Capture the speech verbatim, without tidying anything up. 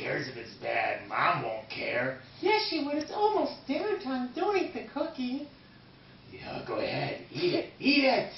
cares if it's bad? Mom won't care. Yes, she would. It's almost dinner time. Don't eat the cookie. Yeah, go ahead. Eat it. Eat it.